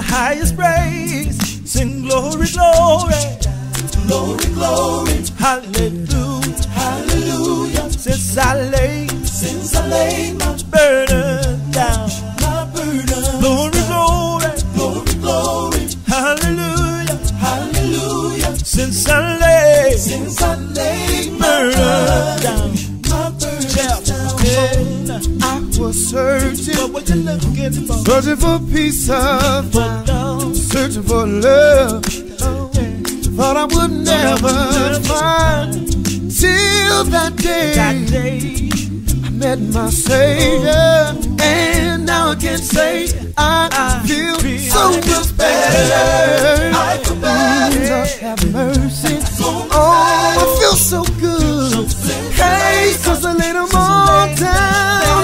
highest praise. Sing glory, glory, Glory, glory, hallelujah, hallelujah. since I laid My burden down. burden. Glory, glory, Glory, glory, hallelujah, hallelujah. since I laid My burden down. My burden down. Yeah. I was searching, But what you looking for? searching for peace of mind, Love. searching for love. Oh, yeah. Thought I would never find till that That day day, I met my Savior, and now I can say I feel so much better. I feel better. Lord have mercy. Oh, I feel so good. Hey, 'cause I laid them all down.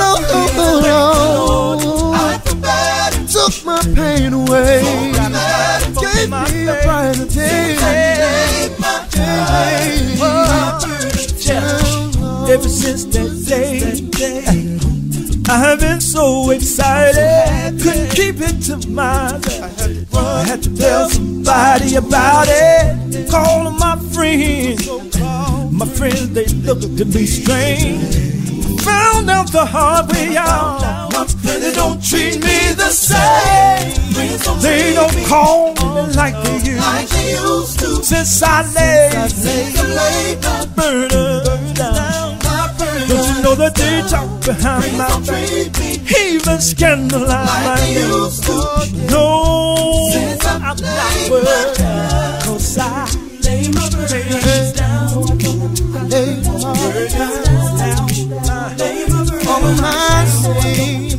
Oh, I feel better. took my pain away, gave my me a faith. brighter day. Ever since that day, I have been so excited, couldn't keep it to myself. I had to tell somebody about it, call on my friends. My friends, they looked to be strange. Found out the hard way out. They don't treat me the same. They don't call me like they used to. Since I laid my burden down. Don't you know that they talk behind my back, even scandalize my news? No, I'm not worried, 'cause I lay my burdens down. Lay my burdens down. All of my sin.